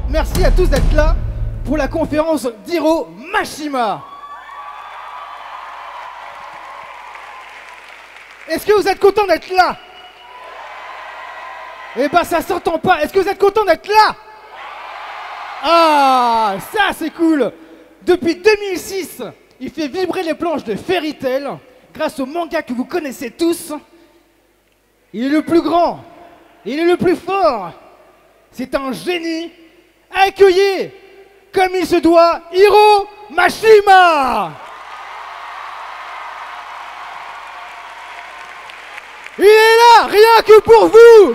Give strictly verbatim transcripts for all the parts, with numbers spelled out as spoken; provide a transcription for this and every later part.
merci à tous d'être là pour la conférence d'Hiro Mashima. Est-ce que vous êtes content d'être là? Eh ben ça s'entend pas. Est-ce que vous êtes content d'être là? Ah, ça c'est cool. Depuis deux mille six, il fait vibrer les planches de Fairy Tail grâce au manga que vous connaissez tous. Il est le plus grand, il est le plus fort. C'est un génie. Accueillez, comme il se doit, Hiro Mashima. Il est là, rien que pour vous.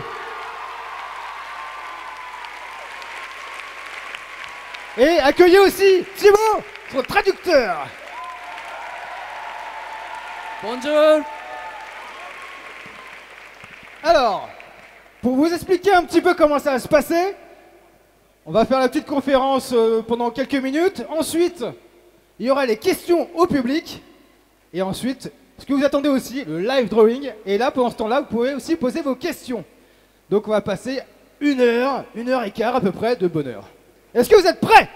Et accueillez aussi Thibaut, son traducteur. Bonjour. Alors, pour vous expliquer un petit peu comment ça va se passer, on va faire la petite conférence euh, pendant quelques minutes. Ensuite, il y aura les questions au public. Et ensuite, ce que vous attendez aussi, le live drawing. Et là, pendant ce temps-là, vous pouvez aussi poser vos questions. Donc on va passer une heure, une heure et quart à peu près de bonheur. Est-ce que vous êtes prêts?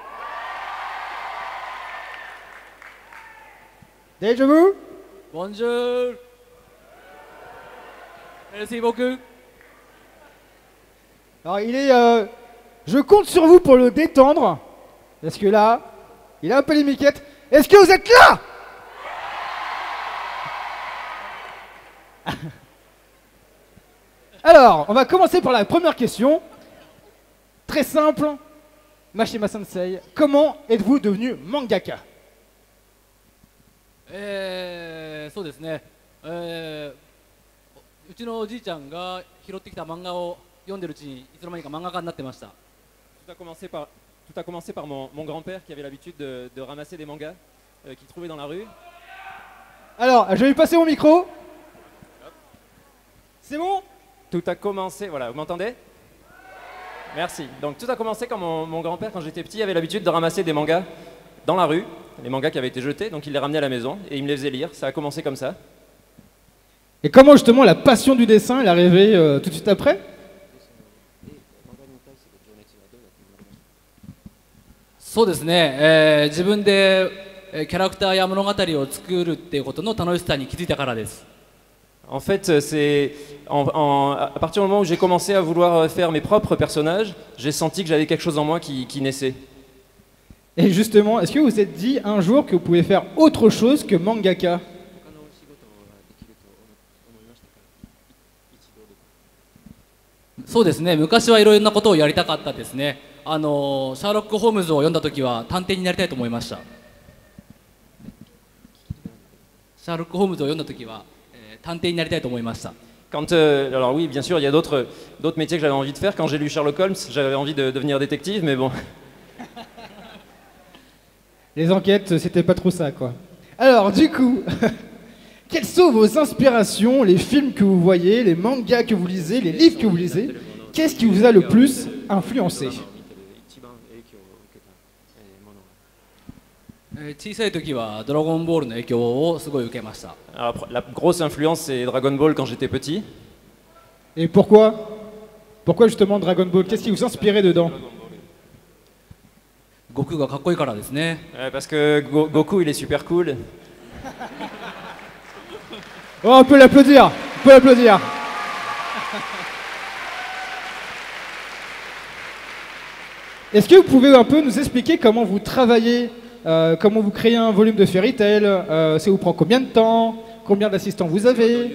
Déjà vous? Bonjour. Merci beaucoup. Alors il est... Euh, je compte sur vous pour le détendre. Parce que là, il a un peu les miquettes. Est-ce que vous êtes là? Alors, on va commencer par la première question. Très simple. Mashima Sensei, comment êtes-vous devenu mangaka? えー、そうですね、えー、うちのおじいちゃんが拾ってきた漫画を読んでるうちにいつの間にか漫画家になってました。 Tout a commencé par, tout a commencé par mon, mon grand-père qui avait l'habitude de, de ramasser des mangas euh, qu'il trouvait dans la rue. Alors, je vais lui passer mon micro. C'est bon? Tout a commencé, voilà, vous m'entendez? Merci. Donc tout a commencé quand mon, mon grand-père, quand j'étais petit, avait l'habitude de ramasser des mangas dans la rue, les mangas qui avaient été jetés, donc il les ramenait à la maison et il me les faisait lire. Ça a commencé comme ça. Et comment justement la passion du dessin est arrivée euh, tout de suite après? そうですね、えー、自分でえーキャラクターや物語を作るっていうことの楽しさに気づいたからです。 En fait, c'est en, en, à partir du moment où j'ai commencé à vouloir faire mes propres personnages, j'ai senti que j'avais quelque chose en moi qui, qui naissait. Et justement, est-ce que vous vous êtes dit un jour que vous pouvez faire autre chose que mangaka? そうですね、昔はいろいろなことをやりたかったですね。あのシャーロック・ホームズを読んだ時は探偵になりたいと思いました。シャーロック・ホームズを読んだ時は、えー、探偵になりたいと思いました。 Quand, euh, alors oui, bien sûr, il y a d'autres d'autres métiers que j'avais envie de faire. Quand j'ai lu Sherlock Holmes, j'avais envie de devenir détective, mais bon. Les enquêtes, c'était pas trop ça, quoi. Alors, du coup, quelles sont vos inspirations, les films que vous voyez, les mangas que vous lisez, les livres que vous lisez? Qu'est-ce qui vous a le plus influencé? えー小さい時はドラゴンボールの影響をすごい受けました。 Alors, la grosse influence, c'est Dragon Ball quand j'étais petit. Et pourquoi? Pourquoi justement Dragon Ball? Qu'est-ce qui vous inspirait dedans? 悟空がかっこいいからですね。 Ouais, parce que Go- Goku, il est super cool. Oh, on peut l'applaudir, on peut l'applaudir. Est-ce que vous pouvez un peu nous expliquer comment vous travaillez, euh, comment vous créez un volume de Fairy Tail, euh, ça vous prend combien de temps, combien d'assistants vous avez?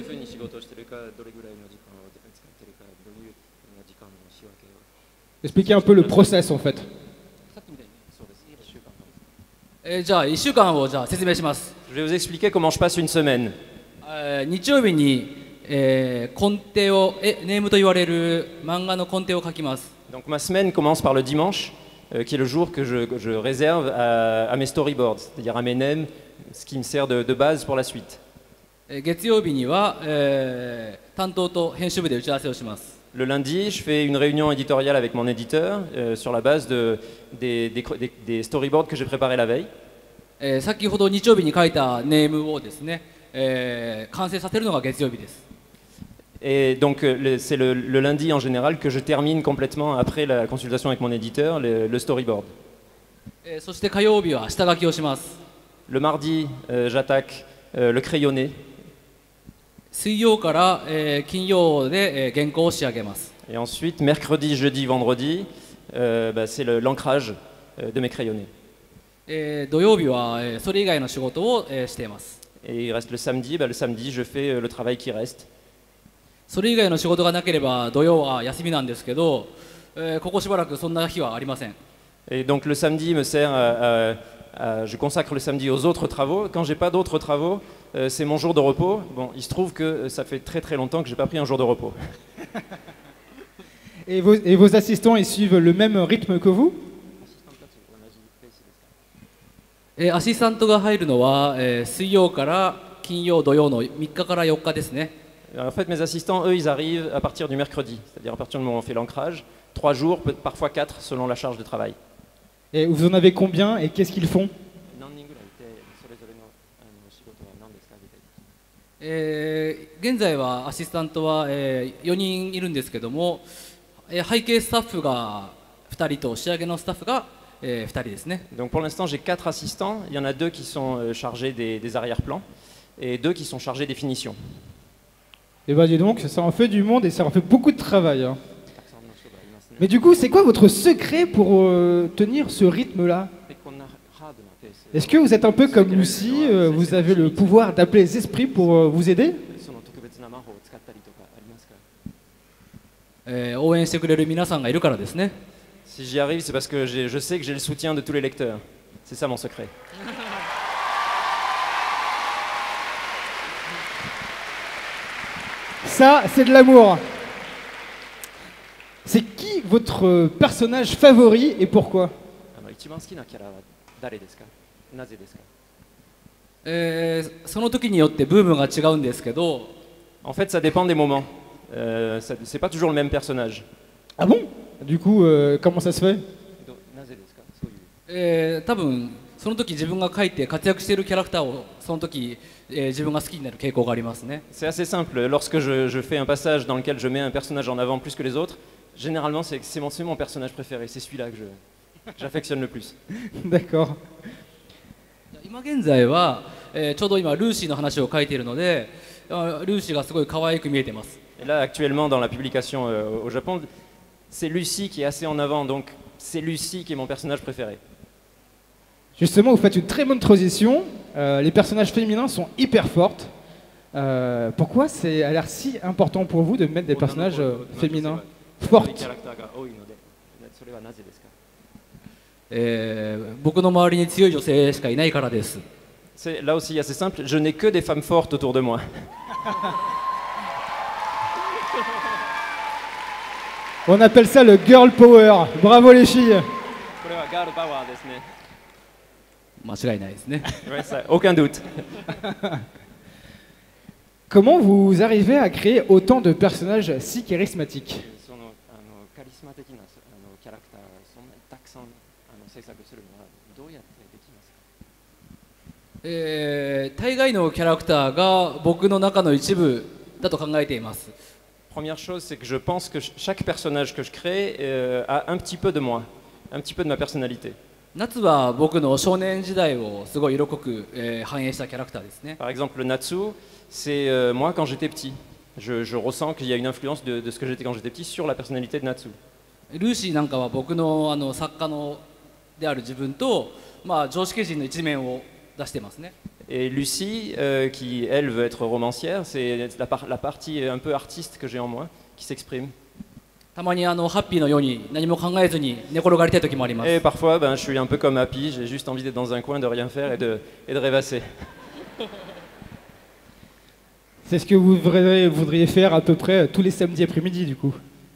Expliquez un peu le process en fait. えーじゃあいっしゅうかんをじゃあ説明します。 Je vais vous expliquer comment je passe une semaine. えー日曜日に、えー、コンテをえネームと言われる漫画のコンテを書きます。 Donc ma semaine commence par le dimanche, euh, qui est le jour que je, que je réserve à, à mes storyboards, c'est-à-dire à mes nems, ce qui me sert de, de base pour la suite. えー月曜日には、えー担当と編集部で打ち合わせをします。 Le lundi, je fais une réunion éditoriale avec mon éditeur euh, sur la base de, des, des, des- des storyboards que j'ai préparés la veille. えー先ほど日曜日に書いたネームをですね、えー完成させるのが月曜日です。 Et donc euh, le- c'est le, le lundi en général que je termine complètement, après la consultation avec mon éditeur, le, le storyboard. えーそして火曜日は下書きをします。 Le mardi, euh, j'attaque euh, le crayonné. 水曜から、えー金曜で、えー原稿を仕上げます。 Et ensuite, mercredi, jeudi, vendredi, euh, bah, c'est le- l'ancrage euh, de mes crayonnés. えー土曜日は、えーそれ以外の仕事を、えーしています。 Et il reste le samedi, bah, le samedi, je fais euh, le travail qui reste. それ以外の仕事がなければ土曜は休みなんですけど、えーここしばらくそんな日はありません。 Et donc le samedi me sert à, à- à- je consacre le samedi aux autres travaux. Quand j'ai pas d'autres travaux, euh, c'est mon jour de repos. Bon, il se trouve que ça fait très très longtemps que j'ai pas pris un jour de repos. Et vos, et vos assistants, ils suivent le même rythme que vous? えーアシスタントが入るのは、えー水曜から金曜土曜のみっかからよっかですね。 En fait, mes assistants, eux, ils arrivent à partir du mercredi, c'est-à-dire à partir du moment où on fait l'ancrage, trois jours, peut- parfois quatre, selon la charge de travail. Et vous en avez combien et qu'est-ce qu'ils font? えー現在はアシスタントは、えーよにんいるんですけども、えー背景スタッフがふたりと仕上げのスタッフが、えーふたりですね。 Donc pour l'instant, j'ai quatre assistants. Il y en a deux qui sont euh, chargés des, des arrière-plans et deux qui sont chargés des finitions. Et bah dis donc, ça en fait du monde et ça en fait beaucoup de travail, hein. Mais du coup, c'est quoi votre secret pour euh, tenir ce rythme-là? Est-ce que vous êtes un peu comme Lucie, euh, vous avez le pouvoir d'appeler les esprits pour euh, vous aider? えー応援してくれる皆さんがいるからですね。 Si j'y arrive, c'est parce que j'ai- je sais que j'ai le soutien de tous les lecteurs. C'est ça mon secret. Ça, c'est de l'amour. C'est qui votre euh, personnage favori et pourquoi? あの一番好きなキャラは誰ですか？なぜですか？ えーその時によってブームが違うんですけど、 En fait, ça dépend des moments. Euh, ça- c'est pas toujours le même personnage. Ah bon? Du coup, euh, comment ça se fait? どなぜですか？そういう。 えー多分その時自分が書いて活躍しているキャラクターをその時、えー自分が好きになる傾向がありますね。 C'est assez simple. Lorsque je, je fais un passage dans lequel je mets un personnage en avant plus que les autres, généralement c'est c'est mon, c'est mon personnage préféré. C'est celui-là que je- j'affectionne le plus. D'accord. 今現在は、えーちょうど今ルーシーの話を書いているので、あルーシーがすごい可愛く見えてます。 Et là, actuellement, dans la publication euh, au Japon, c'est Lucie qui est assez en avant. Donc c'est Lucie qui est mon personnage préféré. Justement, vous faites une très bonne transition. Euh, les personnages féminins sont hyper fortes. Euh, pourquoi c'est a l'air si important pour vous de mettre des personnages euh, féminins fortes? えー僕の周りに強い女性しかいないからです。 C'est- Là aussi, assez simple. Je n'ai que des femmes fortes autour de moi. On appelle ça le girl power. Bravo les filles. 間違いないですね。 Ouais, ça, aucun doute. Comment vous arrivez à créer autant de personnages si charismatiques? そのあのカリスマ的なそあのキャラクターをそんなにたくさんあの制作するのはどうやってできますか？ えー大概のキャラクターが僕の中の一部だと考えています。 Première chose, c'est que je pense que ch- chaque personnage que je crée euh, a un petit peu de moi, un petit peu de ma personnalité. 夏は僕の少年時代をすごい色濃く、えー反映したキャラクターですね。 Par exemple, le Natsu, c'est euh, moi quand j'étais petit. Je, je ressens qu'il y a une influence de, de ce que j'étais quand j'étais petit sur la personnalité de Natsu. ルーシーなんかは僕のあの作家のである自分と、まあ、常識人の一面を出してますね。 Et Lucie, euh, qui elle veut être romancière, c'est la, par- la partie un peu artiste que j'ai en moi qui s'exprime. たまにあのハッピーのように何も考えずに寝転がりたい時もあります。 Et parfois, ben, je suis un peu comme Happy, j'ai juste envie d'être dans un coin, de rien faire et de, et de rêvasser. C'est ce que vous voudriez, voudriez faire à peu près tous les samedis après-midi du coup.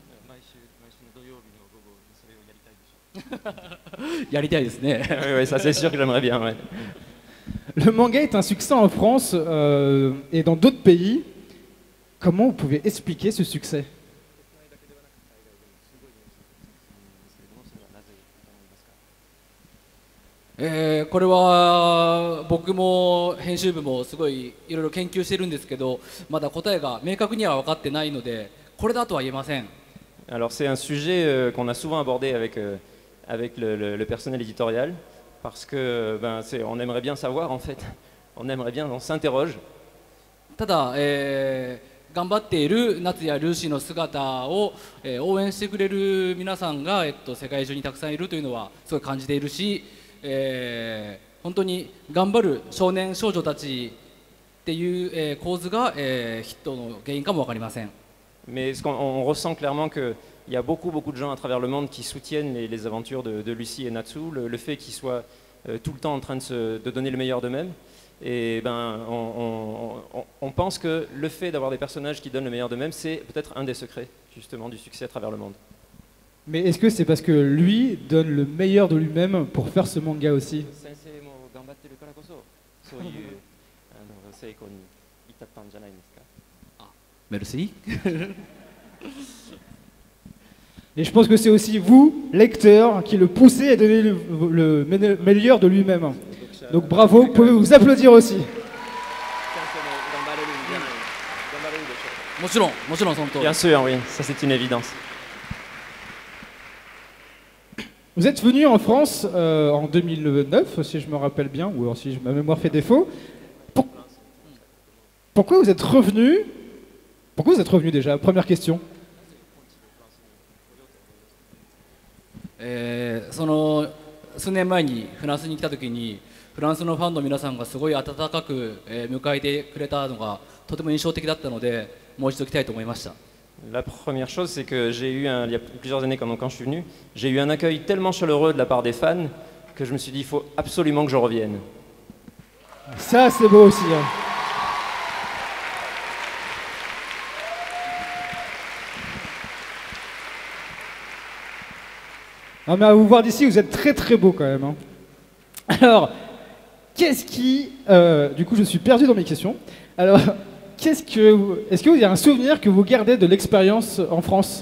やりたいですね。 oui, oui, ça c'est sûr que j'aimerais bien. Ouais. Le manga est un succès en France euh, et dans d'autres pays. Comment vous pouvez expliquer ce succès? えーこれは僕も編集部もすごいいろいろ研究してるんですけど、まだ答えが明確には分かってないので、これだとは言えません。 Alors c'est un sujet euh, qu'on a souvent abordé avec, euh, avec le, le, le personnel éditorial, parce que ben, c'est, on aimerait bien savoir en fait, on aimerait bien, on s'interroge. ただ、えー頑張っている夏やルーシーの姿を、えー応援してくれる皆さんが、えっと、世界中にたくさんいるというのはすごい感じているし、えー本当に頑張る少年少女たちっていう、えー構図が、えーヒットの原因かも分かりません。 Mais ce qu'on- on ressent clairement qu'il y a beaucoup, beaucoup de gens à travers le monde qui soutiennent les, les aventures de, de Lucie et Natsu, le, le fait qu'ils soient euh, tout le temps en train de, se, de donner le meilleur d'eux-mêmes. Et ben, on, on- on- on pense que le fait d'avoir des personnages qui donnent le meilleur d'eux-mêmes, c'est peut-être un des secrets justement du succès à travers le monde. Mais est-ce que c'est parce que lui donne le meilleur de lui-même pour faire ce manga aussi? Merci. Et je pense que c'est aussi vous, lecteur, qui le poussez à donner le, le me- meilleur de lui-même. Donc bravo, vous pouvez vous applaudir aussi. もちろん、もちろんその通り。 Bien sûr, oui, ça c'est une évidence. Vous êtes venu en France euh, en deux mille neuf, si je me rappelle bien, ou alors si je- ma mémoire fait défaut. Pour- Pourquoi vous êtes revenu? Pourquoi vous êtes revenu déjà? Première question. えーその数年前にフランスに来た時にフランスのファンの皆さんがすごい温かく、えー迎えてくれたのがとても印象的だったので、もう一度来たいと思いました。 La première chose, c'est que j'ai eu, un- il y a plusieurs années quand, quand je suis venu, j'ai eu un accueil tellement chaleureux de la part des fans que je me suis dit, il faut absolument que je revienne. Ça, c'est beau aussi. hein. Non, mais à vous voir d'ici, vous êtes très très beau quand même. hein. Alors, qu'est-ce qui. euh, du coup, je suis perdu dans mes questions. Alors, qu'est-ce que. vous- Est-ce qu'il y a un souvenir que vous gardez de l'expérience en France?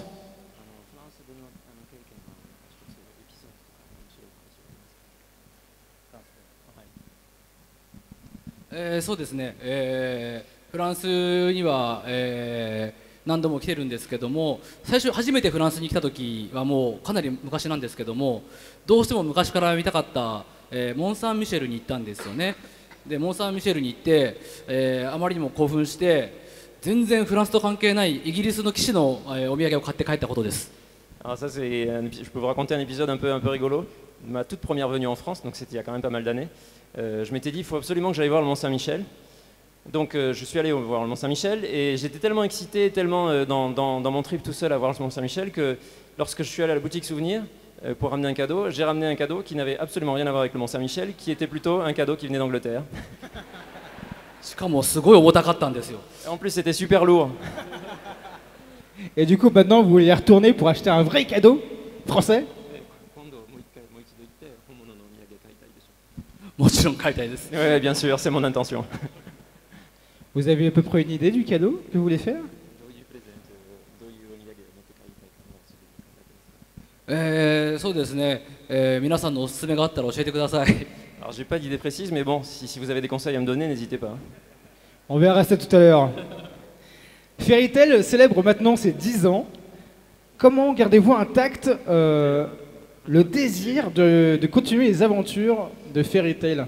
えーそうですね、えーフランスには、えー何度も来てるんですけども、最初初めてフランスに来た時はもうかなり昔なんですけども、どうしても昔から見たかった、えーモン・サン・ミシェルに行ったんですよね。でモン・サン・ミシェルに行って、えーあまりにも興奮して全然フランスと関係ないイギリスの騎士の、えーお土産を買って帰ったことです。 Alors ça, c'est un épi- je peux vous raconter un épisode un peu, un peu rigolo. Ma toute première venue en France, donc c'était il y a quand même pas mal d'années, euh, je m'étais dit, il faut absolument que j'aille voir le Mont-Saint-Michel. Donc euh, je suis allé voir le Mont-Saint-Michel et j'étais tellement excité, tellement euh, dans, dans- dans mon trip tout seul à voir le Mont-Saint-Michel que lorsque je suis allé à la boutique souvenir euh, pour ramener un cadeau, j'ai ramené un cadeau qui n'avait absolument rien à voir avec le Mont-Saint-Michel, qui était plutôt un cadeau qui venait d'Angleterre. しかもすごい重たかったんですよ。 En plus, c'était super lourd. Et du coup, maintenant, vous voulez y retourner pour acheter un vrai cadeau français? もちろん買いたいです。 Oui, bien sûr, c'est mon intention. Vous avez à peu près une idée du cadeau que vous voulez faire? えーそうですね、えー皆さんのおすすめがあったら教えてください。 Alors j'ai pas d'idée précise, mais bon, si, si vous avez des conseils à me donner, n'hésitez pas. On verra ça tout à l'heure. Fairy Tail célèbre maintenant ses dix ans. Comment gardez-vous intact euh, le désir de, de continuer les aventures de Fairy Tail?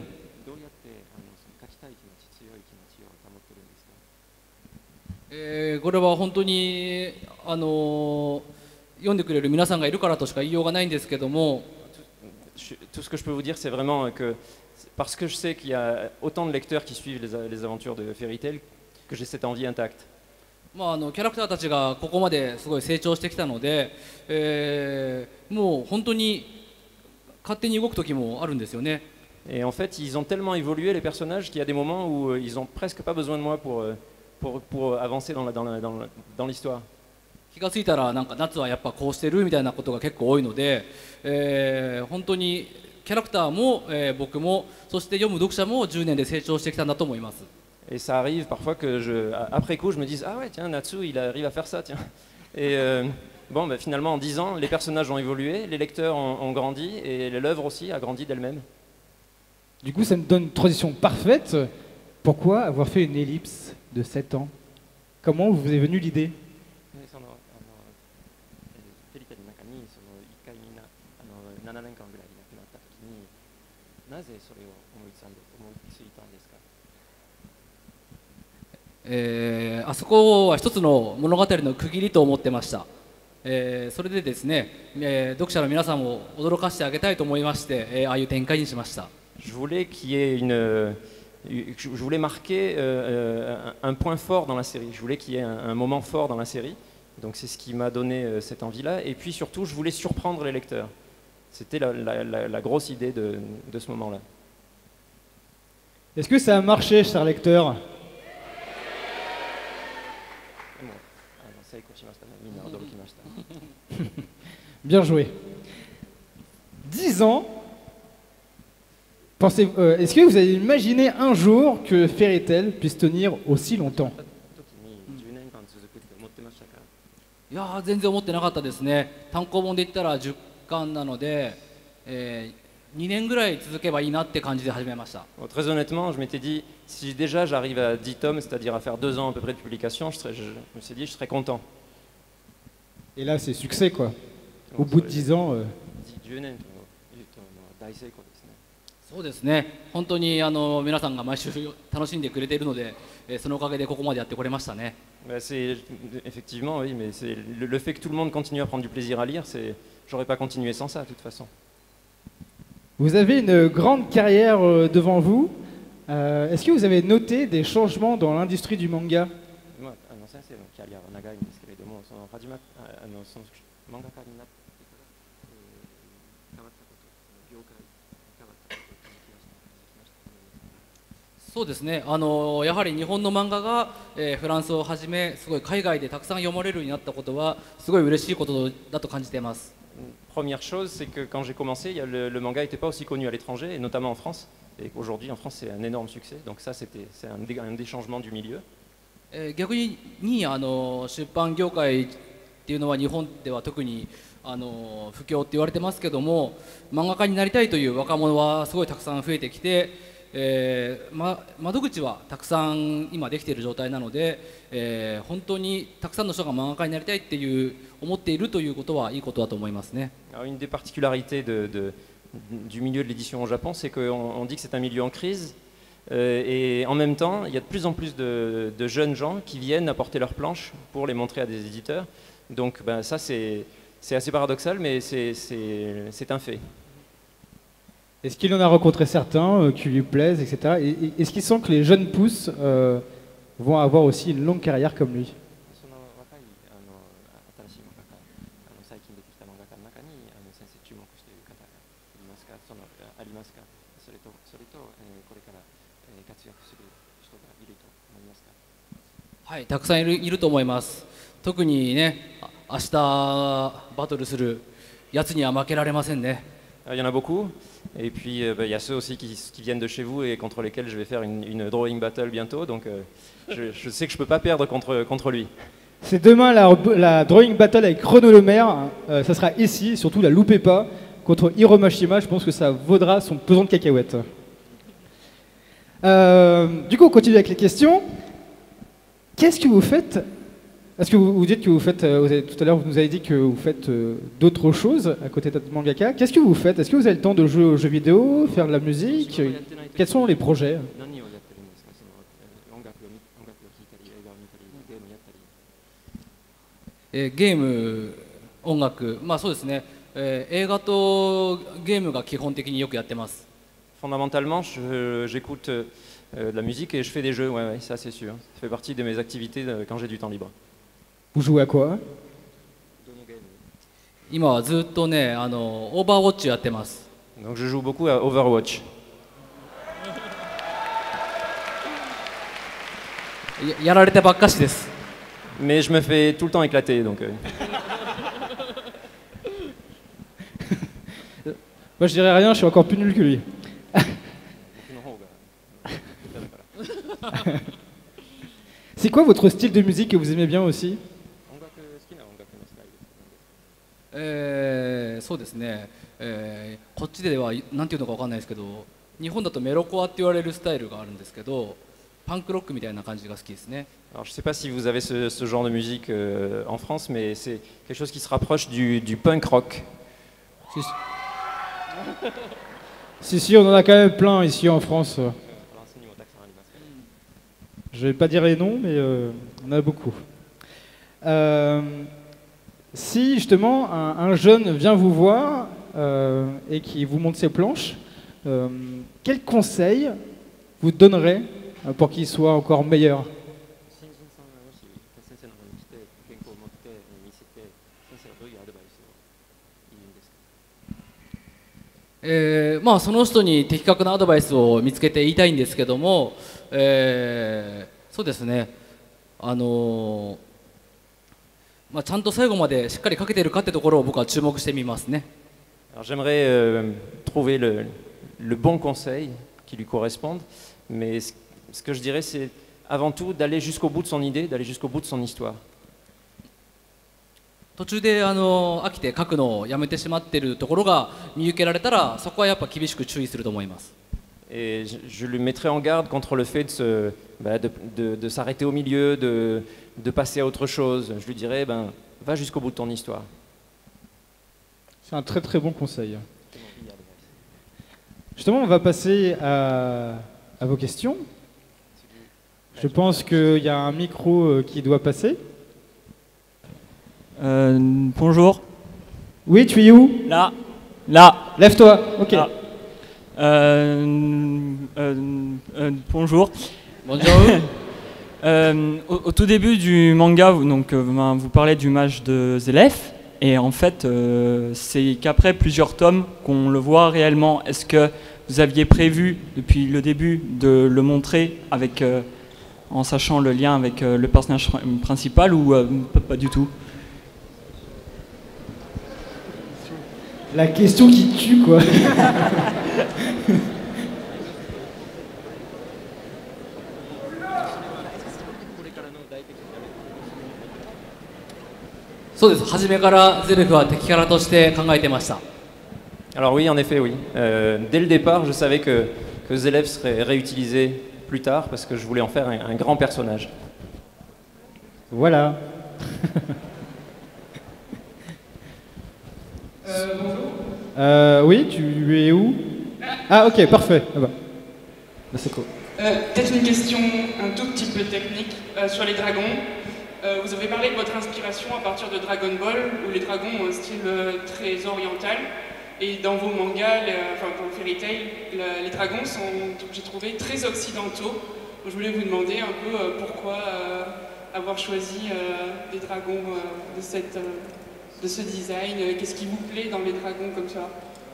えーこれは本当にあのー読んでくれる皆さんがいるからとしか言いようがないんですけども、 Je- tout ce que je peux vous dire, c'est vraiment que parce que je sais qu'il y a autant de lecteurs qui suivent les, a- les aventures de Fairy Tail, que j'ai cette envie intacte. まあ、あのキャラクターたちがここまですごい成長してきたので、えーもう本当に勝手に動く時もあるんですよね。 Et en fait, ils ont tellement évolué, les personnages, qu'il y a des moments où euh, ils ont presque pas besoin de moi pour, euh, pour, pour avancer dans la- dans la- dans la- dans l'histoire. 気がついたらなんか夏はやっぱこうしてるみたいなことが結構多いので、えー本当にキャラクターも、えー僕もそして読む読者もじゅうねんで成長してきたんだと思います。 Et ça arrive parfois que, je, a- après coup, je me dise ah ouais, tiens, Natsu, il arrive à faire ça, tiens. Et euh, bon, bah, finalement, en dix ans, les personnages ont évolué, les lecteurs ont, ont grandi et l'œuvre aussi a grandi d'elle-même. Du coup, ça me donne une transition parfaite. Pourquoi avoir fait une ellipse de sept ans? Comment vous est venue l'idée? でそのあのえーフェリテの中にその一回みんなあのななねんかんぐらいいなくなった時になぜそれを思いついたんで思いついたんですか？ えーあそこは一つの物語の区切りと思ってました。えーそれでですね、えー読者の皆さんを驚かせてあげたいと思いまして、えーああいう展開にしました。 Je voulais qu'il y ait une, euh, je voulais marquer euh, un, un point fort dans la série. Je voulais qu'il y ait un, un moment fort dans la série. Donc c'est ce qui m'a donné euh, cette envie-là. Et puis surtout, je voulais surprendre les lecteurs. C'était la, la, la, la grosse idée de, de ce moment-là. Est-ce que ça a marché, cher lecteur? Bien joué. dix ans. Pensez, euh, est-ce que vous avez imaginé un jour que Fairy Tail puisse tenir aussi longtemps? いやー全然思ってなかったですね。単行本で言ったらじゅっかんなので、えーにねんぐらい続けばいいなって感じで始めました。 Bon, très honnêtement, je m'étais dit, si déjà j'arrive à dix tomes, c'est-à-dire à faire deux ans à peu près de publication, je, serais, je, je me suis dit, je serais content. Et là, c'est succès, quoi. Au bout de dix ans. euh, じゅうねんというと大成功ですね。 そうですね。本当にあの皆さんが毎週楽しんでくれているので、えーそのおかげでここまでやってこれましたね。 Bah, c'est, effectivement, oui, mais c'est le, le fait que tout le monde continue à prendre du plaisir à lire, c'est, j'aurais pas continué sans ça, de toute façon. Vous avez une grande carrière euh, devant vous. Euh, Est-ce que vous avez noté des changements dans l'industrie du manga? まあ、あの先生のキャリアは長いんですけれども、その始まっああのその漫画家になってから、えー変わったこと、業界変わったことを感じました感じました。 そうですね。あのやはり日本の漫画が、えーフランスをはじめすごい海外でたくさん読まれるようになったことはすごい嬉しいことだと感じています。 Première chose, c'est que quand j'ai commencé, il y a le, le manga n'était pas aussi connu à l'étranger, et notamment en France. Et aujourd'hui, en France, c'est un énorme succès. Donc ça, c'était, c'est un, dé- un des changements du milieu. えー逆にあの出版業界っていうのは日本では特にあの不況って言われてますけども、漫画家になりたいという若者はすごいたくさん増えてきて、えーま、窓口はたくさん今できている状態なので、えー本当にたくさんの人が漫画家になりたいっていう思っているということはいいことだと思いますね。 Alors, une des particularités de, de- du milieu de l'édition au Japon, c'est qu'on on dit que c'est un milieu en crise. euh, et en même temps, il y a de plus en plus de, de jeunes gens qui viennent apporter leurs planches pour les montrer à des éditeurs. Donc ben, ça, c'est, c'est assez paradoxal, mais c'est, c'est, c'est un fait. Est-ce qu'il en a rencontré certains euh, qui lui plaisent, et cetera. Et, et est-ce qu'il sent que les jeunes pousses euh, vont avoir aussi une longue carrière comme lui? その若いあの新しい漫画家、あの最近出てきた漫画家の中にあの先生注目している方がいますか、そのありますか、それとそれと、えーこれから、えー活躍する人がいると思いますか？ はい、たくさんいるいると思います。特にね、あ明日バトルするやつには負けられませんね。 Il y en a beaucoup, et puis euh, bah, il y a ceux aussi qui, qui viennent de chez vous et contre lesquels je vais faire une, une drawing battle bientôt, donc euh, je, je sais que je peux pas perdre contre, contre lui. C'est demain la, la drawing battle avec Renaud Lemaire. Euh, ça sera ici, surtout la loupez pas, contre Hiro Mashima. Je pense que ça vaudra son pesant de cacahuètes. Euh, du coup, on continue avec les questions. Qu'est-ce que vous faites? Est-ce que vous, vous dites que vous faites, euh, vous avez- tout à l'heure vous nous avez dit que vous faites euh, d'autres choses à côté d'être mangaka. Qu'est-ce que vous faites? Est-ce que vous avez le temps de jouer aux jeux vidéo, faire de la musique? Quels sont les projets? 何をやってるんですか？そのえー音楽を見音楽を聴いたり映画を見たりゲームやったり。 えーゲーム、音楽、まあそうですね、えー映画とゲームが基本的によくやってます。 Fondamentalement, je- j'écoute euh, de la musique et je fais des jeux, ouais, ouais, ça c'est sûr. Ça fait partie de mes activités euh, quand j'ai du temps libre. Vous jouez à quoi? 今はずっとね、あのオーバーウォッチやってます。 Donc je joue beaucoup à Overwatch. ややられてばっかしです。 Mais je me fais tout le temps éclater, donc... euh, Moi je dirais rien, je suis encore plus nul que lui. C'est quoi votre style de musique que vous aimez bien aussi? えーそうですね、えーこっちではなんていうのかわかんないですけど、 日本だとメロコアって言われるスタイルがあるんですけど、パンクロックみたいな感じが好きですね。 Alors, je ne sais pas si vous avez ce, ce genre de musique euh, en France, mais c'est quelque chose qui se rapproche du, du punk rock. Si, si, si, on en a quand même plein ici en France. Je vais pas dire les noms, mais euh, on en a beaucoup. Euh, si justement un, un jeune vient vous voir euh, et qui vous montre ses planches, euh, quel conseil vous donnerez pour qu'il soit encore meilleur? えーまあ、その人に的確なアドバイスを見つけて言いたいんですけども、えーそうですね、あのーまあ、ちゃんと最後までしっかりかけているかってところを僕は注目してみますね。 Alors, j'aimerais euh, trouver le, le bon conseil qui lui corresponde, mais ce, ce que je dirais, c'est avant tout d'aller jusqu'au bout de son idée, d'aller jusqu'au bout de son histoire. 途中であの飽きて書くのをやめてしまっているところが見受けられたら、そこはやっぱ厳しく注意すると思います。 Et je, je lui mettrai en garde contre le fait de, se, bah, de, de, de s'arrêter au milieu, de, de passer à autre chose. Je lui dirai, ben, va jusqu'au bout de ton histoire. C'est un très très bon conseil. Justement, on va passer à, à vos questions. Je pense qu'il y a un micro qui doit passer. Euh, bonjour. Oui, tu es où? Là. Là. Lève-toi. Ok. Là. Euh, euh, euh, bonjour. Bonjour. euh, au, au tout début du manga, vous, donc, euh, ben, vous parlez du match de Zélef. Et en fait, euh, c'est qu'après plusieurs tomes qu'on le voit réellement. Est-ce que vous aviez prévu depuis le début de le montrer avec, euh, en sachant le lien avec euh, le personnage principal ou euh, pas du tout? La question qui tue, quoi. そうです。初めからゼルフは敵キャラとして考えてました。 Alors oui, en effet, oui. Euh, dès le départ, je savais que, que Zélef serait réutilisé plus tard parce que je voulais en faire un, un grand personnage. Voilà. Euh, bonjour. Euh, oui, tu es où? Ah, ok, parfait. Ah bah. Bah, c'est cool. Euh, Peut-être une question un tout petit peu technique euh, sur les dragons. Euh, vous avez parlé de votre inspiration à partir de Dragon Ball, où les dragons ont un style euh, très oriental. Et dans vos mangas, les, enfin dans Fairy Tail, le, les dragons sont, j'ai trouvé, très occidentaux. Donc, je voulais vous demander un peu euh, pourquoi euh, avoir choisi euh, des dragons euh, de, cette, euh, de ce design. Qu'est-ce qui vous plaît dans les dragons comme ça?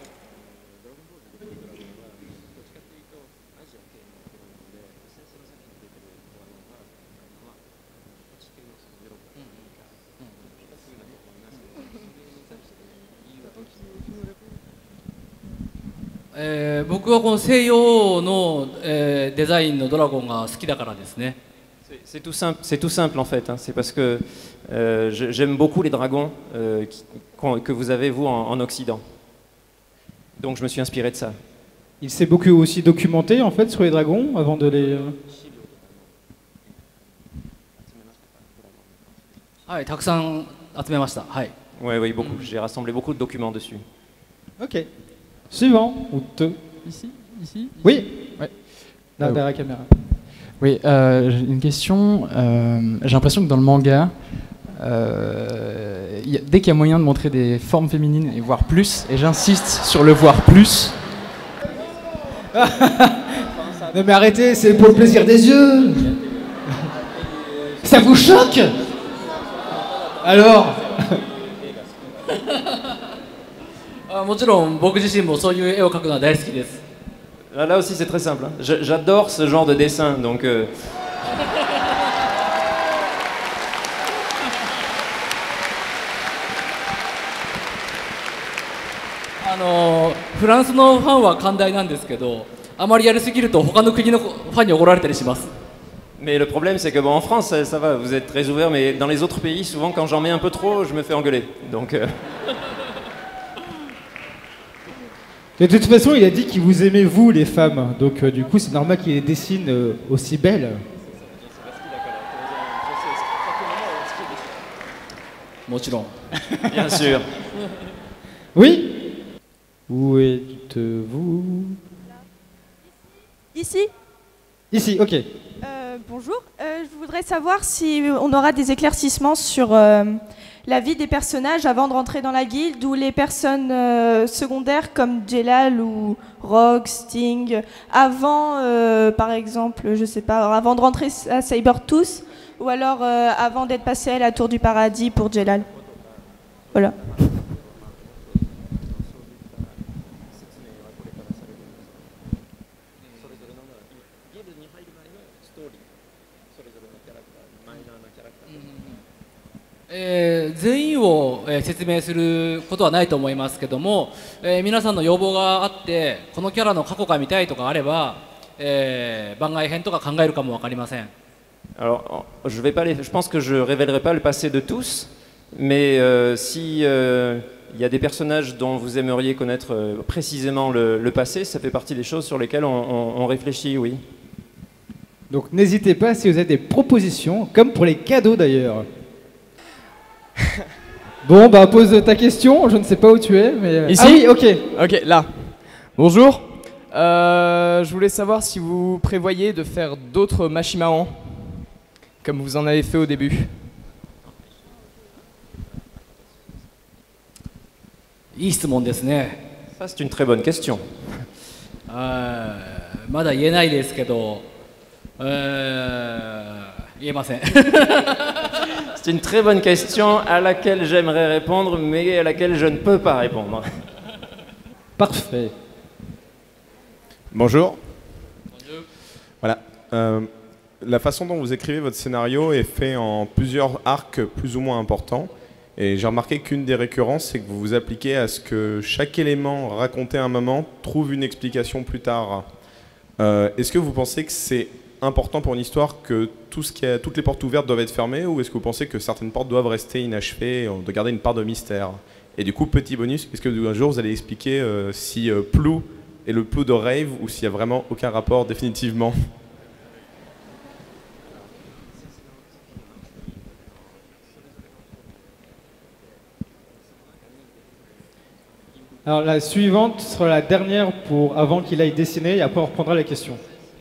えー僕はこの西洋の、えーデザインのドラゴンが好きだからですね。 C'est tout simple, c'est tout simple en fait. Hein. C'est parce que euh, je- j'aime beaucoup les dragons euh, qui- qu'on- que vous avez vous en, en Occident. Donc je me suis inspiré de ça. Il s'est beaucoup aussi documenté en fait sur les dragons avant de les. euh, はい、たくさん集めました。はい。 Oui, oui, beaucoup. J'ai rassemblé beaucoup de documents dessus. Ok. Suivant. Ou te. Ici, ici. Oui. Ouais. Là, Ah, derrière la caméra. Oui, euh, j'ai une question. Euh, j'ai l'impression que dans le manga, euh, y a- dès qu'il y a moyen de montrer des formes féminines et voir plus, et j'insiste sur le voir plus. Non mais arrêtez, c'est pour le plaisir des yeux. Ça vous choque? Alors? あもちろん僕自身もそういう絵を描くのは大好きです。 Là, là aussi c'est très simple. Hein. Je- J'adore ce genre de dessin. Donc euh, あのフランスのファンは寛大なんですけど、あまりやりすぎると他の国のファンに怒られたりします。 mais le problème c'est que bon en France ça, ça va, vous êtes très ouvert, mais dans les autres pays souvent quand j'en mets un peu trop, je me fais engueuler. Donc euh, De toute façon, il a dit qu'il vous aimait vous, les femmes. Donc euh, du coup, c'est normal qu'il les dessine euh, aussi belles. Bien sûr. Oui. Où êtes-vous? Ici. Ici, ok. Euh, bonjour. Euh, je voudrais savoir si on aura des éclaircissements sur euh, la vie des personnages avant de rentrer dans la guilde, ou les personnes euh, secondaires comme Jelal ou Rogue, Sting, avant, euh, par exemple, je sais pas, avant de rentrer à Sabertooth, ou alors euh, avant d'être passé à la Tour du Paradis pour Jelal. Voilà. えー全員を、えー説明することはないと思いますけども、えー皆さんの要望があってこのキャラの過去が見たいとかあれば、えー番外編とか考えるかも分かりません。 Alors, je vais pas les, je pense que je révélerai pas le passé de tous, mais euh, si euh, il y a des personnages dont vous aimeriez connaître euh, précisément le, le passé, ça fait partie des choses sur lesquelles on, on, on réfléchit, oui. Donc n'hésitez pas si vous avez des propositions, comme pour les cadeaux d'ailleurs. Bon, bah pose ta question, je ne sais pas où tu es, mais... Ici? Ah oui, ok. Ok, là. Bonjour. Euh, je voulais savoir si vous prévoyez de faire d'autres Machimaon, comme vous en avez fait au début. いい質問ですね。 Ça, c'est une très bonne question. あーまだ言えないですけど、えー言えません。 C'est une très bonne question à laquelle j'aimerais répondre, mais à laquelle je ne peux pas répondre. Parfait. Bonjour. Voilà. Euh, la façon dont vous écrivez votre scénario est fait en plusieurs arcs plus ou moins importants. Et j'ai remarqué qu'une des récurrences, c'est que vous vous appliquez à ce que chaque élément raconté à un moment trouve une explication plus tard. Euh, Est-ce que vous pensez que c'est important pour une histoire que tout ce qui a, toutes les portes ouvertes doivent être fermées, ou est-ce que vous pensez que certaines portes doivent rester inachevées, de garder une part de mystère? Et du coup, petit bonus, est-ce que un jour vous allez expliquer euh, si euh, Plou est le Plou de Rave ou s'il n'y a vraiment aucun rapport définitivement? Alors la suivante sera la dernière pour avant qu'il aille dessiner, et après on reprendra les questions.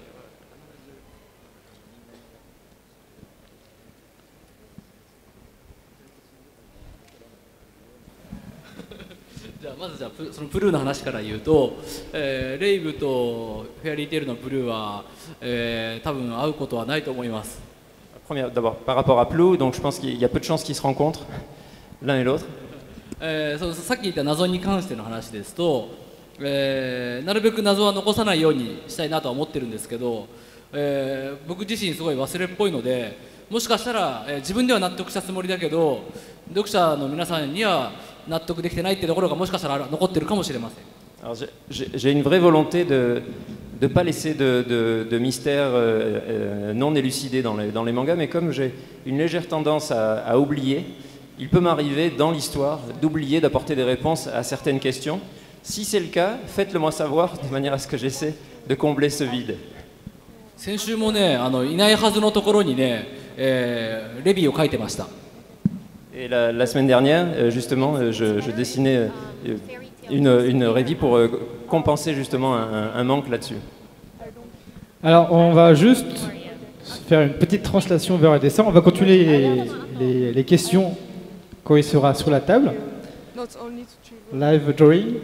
じゃあまずじゃあプそのブルーの話から言うと、えーレイブとフェアリーテールのブルーは、えー多分会うことはないと思います。 Première, d'abord, par rapport à Plou, donc je pense qu'il y a peu de chances qu'ils se rencontrent, l'un et l'autre. えーそうさっき言った謎に関しての話ですと、えーなるべく謎は残さないようにしたいなとは思ってるんですけど、えー僕自身すごい忘れっぽいので、もしかしたら、えー自分では納得したつもりだけど読者の皆さんには納得できてないってところがもしかしたら残ってるかもしれません。 Alors, j'ai- j'ai j'ai une vraie volonté de ne pas laisser de, de, de mystères euh, euh, non élucidés dans les, dans les mangas, mais comme j'ai une légère tendance à, à oublier, il peut m'arriver dans l'histoire d'oublier d'apporter des réponses à certaines questions. Si c'est le cas, faites-le moi savoir de manière à ce que j'essaie de combler ce vide. 先週もね、あのいないはずのところにね、えーレビューを書いてました。 Et la, la semaine dernière, euh, justement, euh, je, je dessinais euh, une, une revue pour euh, compenser justement un, un manque là-dessus. Alors on va juste faire une petite translation vers le dessin. On va continuer les, les- les questions quand il sera sur la table. Live drawing.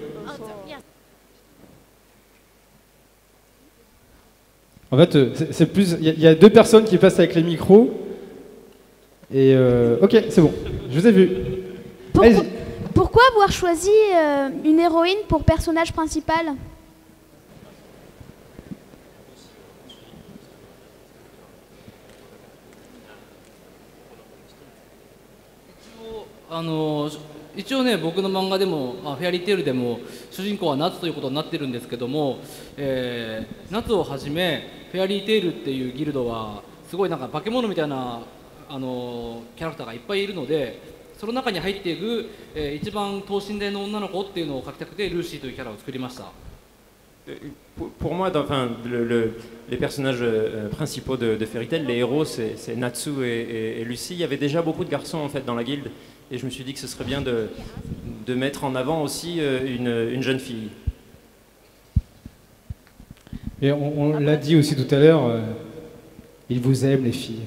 En fait, euh, c'est c'est plus. Il y, a- il y a deux personnes qui passent avec les micros. Et euh, ok, c'est bon. Je vous ai vu. Pourquoi, Allez-y. pourquoi avoir choisi euh, une héroïne pour personnage principal? あの一応ね、僕の漫画でもあフェアリーテールでも主人公は夏ということになってるんですけども、えー夏をはじめフェアリーテールっていうギルドはすごいなんか化け物みたいなあのキャラクターがいっぱいいるので、 その中に入っていく、えー、一番等身大の女の子っていうのを描きたくてルーシーというキャラを作りました。 Pour, pour moi, dans, enfin, le, le, les personnages euh, principaux de, de Fairy Tail, les héros, c'est, c'est Natsu et, et, et Lucy. Il y avait déjà beaucoup de garçons en fait dans la guilde, et je me suis dit que ce serait bien de, de mettre en avant aussi euh, une, une jeune fille. Et on, on l'a dit aussi tout à l'heure, euh, ils vous aiment les filles.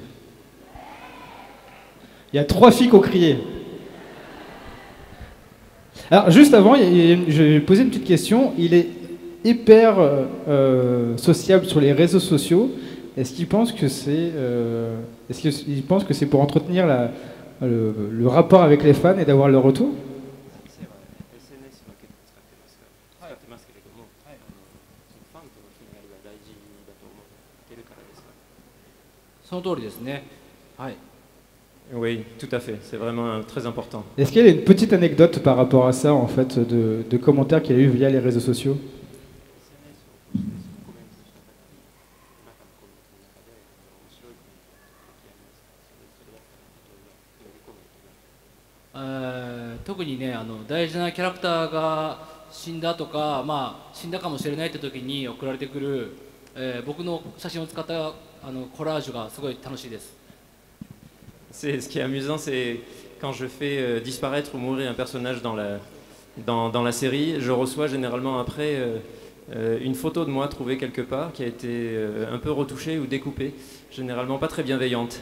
Il y a trois filles qui ont crié. Alors juste avant, il y a, je vais poser une petite question. Il est hyper euh, sociable sur les réseaux sociaux. Est-ce qu'il pense que c'est, euh, est-ce qu'il pense que c'est pour entretenir la, le, le rapport avec les fans et d'avoir leur retour? その通りですね。はい。 Oui, tout à fait. C'est vraiment très important. Est-ce qu'il y a une petite anecdote par rapport à ça, en fait, de, de commentaires qu'il y a eu via les réseaux sociaux? えー特にね、あの大事なキャラクターが死んだとか、まあ、死んだかもしれないって時に送られてくる、えー僕の写真を使ったあのコラージュがすごい楽しいです。 C'est, ce qui est amusant, c'est quand je fais euh, disparaître ou mourir un personnage dans la, dans, dans la série, je reçois généralement après euh, euh, une photo de moi trouvée quelque part qui a été euh, un peu retouchée ou découpée, généralement pas très bienveillante.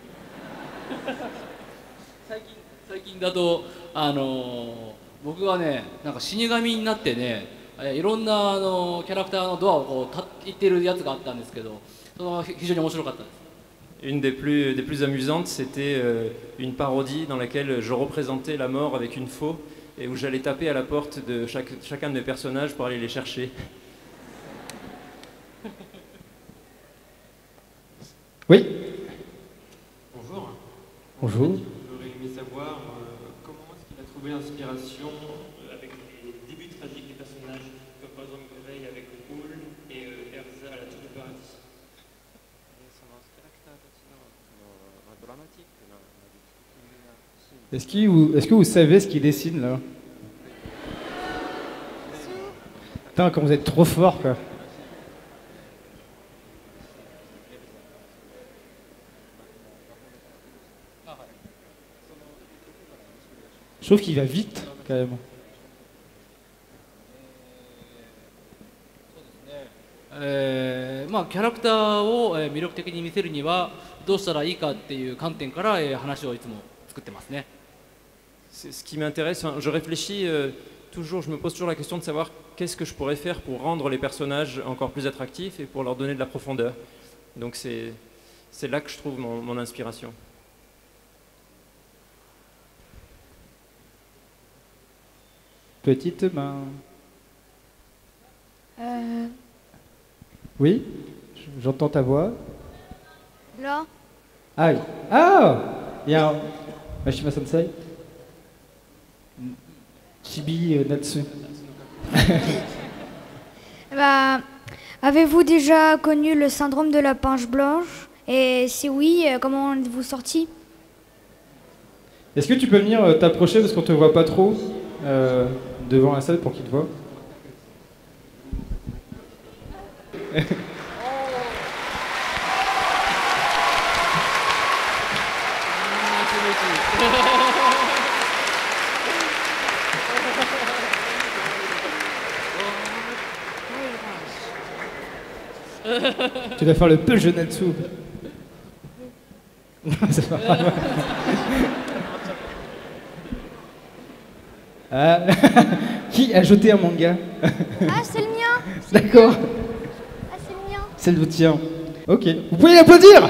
最近最近だとあの僕がねなんか死神になってねえいろんなあのキャラクターのドアをこうた行ってるやつがあったんですけど、その非常に面白かったです。 Une des plus, des plus amusantes, c'était euh, une parodie dans laquelle je représentais la mort avec une faux et où j'allais taper à la porte de chaque, chacun de mes personnages pour aller les chercher. Oui. Bonjour. Bonjour. J'aurais aimé savoir euh, comment est-ce qu'il a trouvé l'inspiration avec les débuts tragiques des personnages, comme par exemple Grey avec Houle et euh, Erza à la Tour du Paradis. Est-ce, qu'il vous, est-ce que vous savez ce qu'il dessine là? Putain, quand vous êtes trop fort quoi. Je trouve qu'il va vite quand même. えーまあ、キャラクターをえー魅力的に見せるにはどうしたらいいかっていう観点からえー話をいつも作ってますね。 C'est ce qui m'intéresse, enfin, je réfléchis euh, toujours, je me pose toujours la question de savoir qu'est-ce que je pourrais faire pour rendre les personnages encore plus attractifs et pour leur donner de la profondeur. Donc c'est, c'est là que je trouve mon, mon inspiration. Petite main. Euh, Oui, j'entends ta voix. là, Ah oui. Ah, il y a un... Mashima Sensei. Chibi euh, Natsu. bah, avez-vous déjà connu le syndrome de la pince blanche? Et si oui, euh, comment en êtes-vous sorti? Est-ce que tu peux venir euh, t'approcher parce qu'on te voit pas trop euh, devant la salle pour qu'il te voit? Tu dois faire le peu Genatsu. C'est pas grave. Ah, qui a jeté un manga? Ah, c'est le mien. D'accord. Ah, c'est le mien. C'est le tien. Ok. Vous pouvez l'applaudir?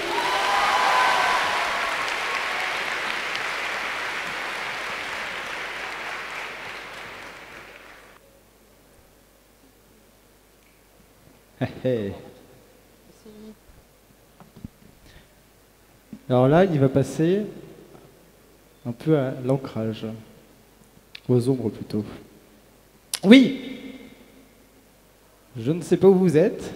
Alors là, il va passer un peu à l'ancrage, aux ombres plutôt. Oui. Je ne sais pas où vous êtes.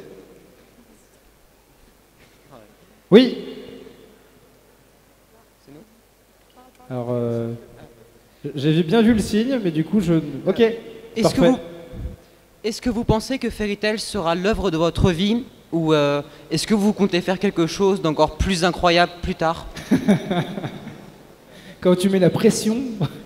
Oui. Alors, euh, j'ai bien vu le signe, mais du coup, je... Ok, Est-ce parfait. que, vous... est-ce que vous pensez que Fairy Tail sera l'œuvre de votre vie ou euh, est-ce que vous comptez faire quelque chose d'encore plus incroyable plus tard? Quand tu mets la pression...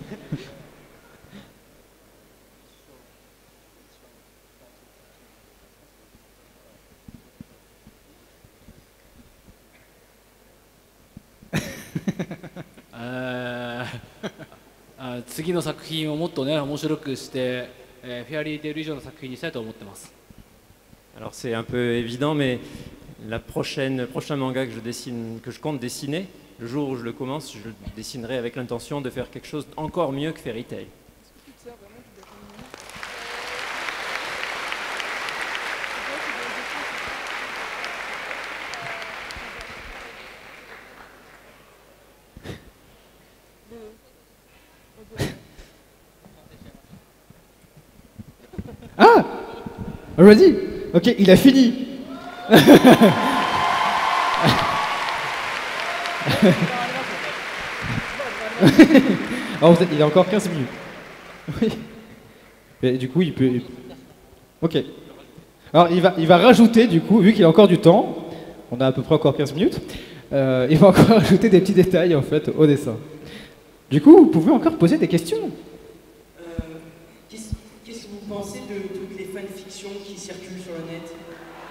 えーあ次の作品をもっとね面白くして、えーフェアリーテイル以上の作品にしたいと思ってます。 Alors c'est un peu évident, mais la prochaine, le prochain manga que je, dessine, que je compte dessiner, le jour où je le commence, je le dessinerai avec l'intention de faire quelque chose encore mieux que Fairy Tail. Ah, already? Ok, il a fini. Alors, vous êtes- il a encore quinze minutes. Oui. Et du coup, il peut... Ok. Alors, il va, il va rajouter, du coup, vu qu'il a encore du temps, on a à peu près encore quinze minutes, euh, il va encore rajouter des petits détails, en fait, au dessin. Du coup, vous pouvez encore poser des questions. Qu'est-ce qu'est-ce que vous pensez de toutes les fanfictions qui circulent sur le net?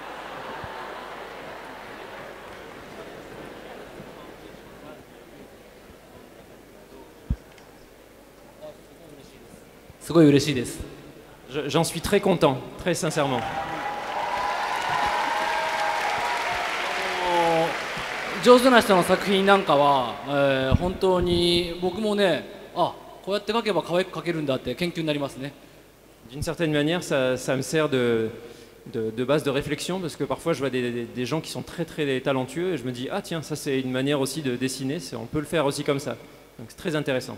すごい嬉しいです。 Je- J'en suis très content, très sincèrement. 上手な人の作品なんかは、えー本当に僕もね、あ、こうやって描けば可愛く描けるんだって研究になりますね。 D'une certaine manière, ça, ça me sert de, de, de base de réflexion, parce que parfois je vois des, des- des gens qui sont très très talentueux et je me dis, ah tiens, ça c'est une manière aussi de dessiner, c'est- on peut le faire aussi comme ça. Donc c'est très intéressant.